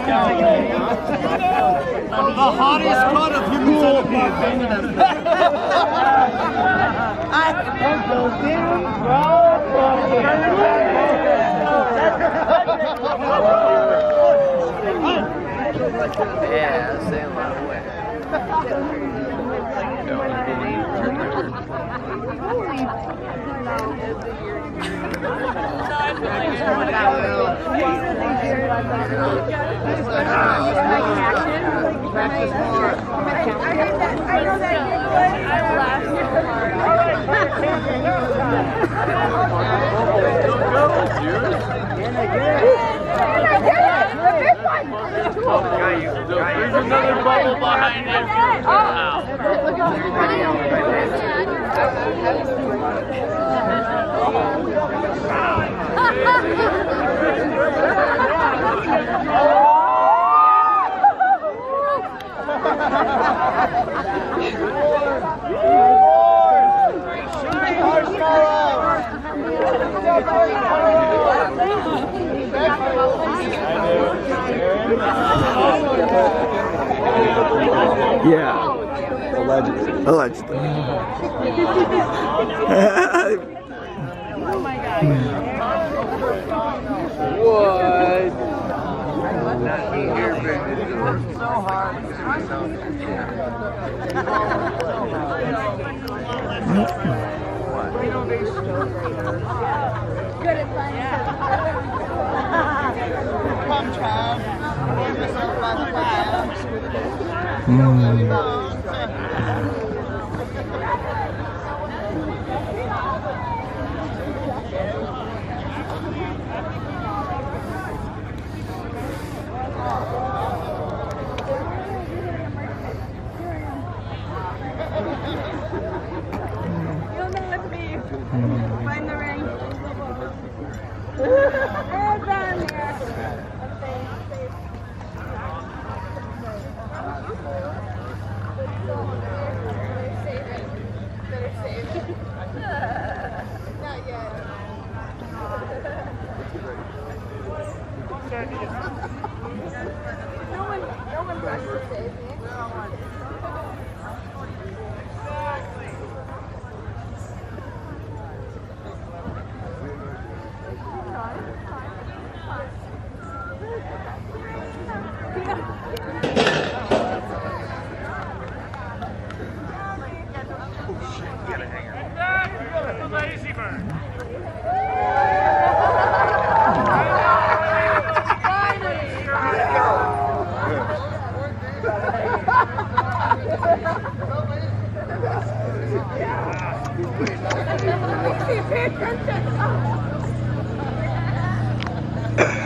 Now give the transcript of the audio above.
The hottest cut of human centipede. Yeah, say a lot of way. There's another bubble behind him. Yeah. Allegedly. Allegedly. Oh my god. What? Not here, but it's so hard. Good at playing. Come, child. You'll know it's me. Find the ring. It's on there. Better save it. Not yet. No one rushed to save me. Lazy bird. Pay attention.